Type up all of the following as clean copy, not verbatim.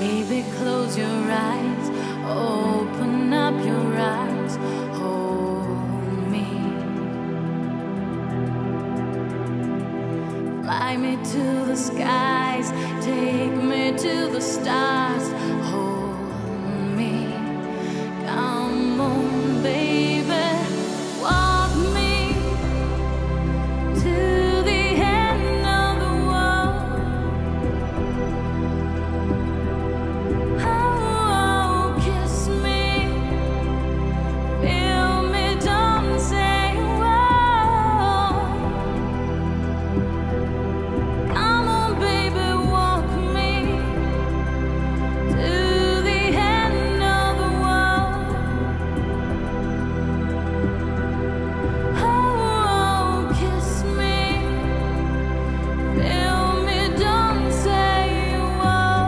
Baby, close your eyes, open up your eyes, hold me. Fly me to the skies, take me to the stars, hold me. Come on, baby, walk me to the end of the world. Oh, kiss me, feel me, don't say whoa. Come on, baby, walk me to the end of the world. Oh, kiss me, feel me, don't say whoa.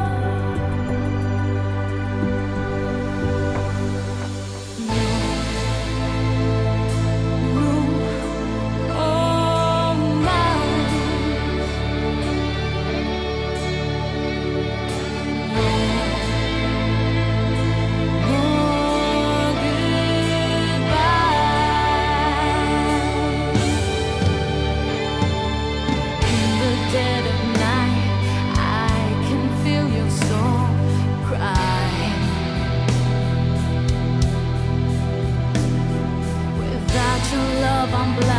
I'm blind.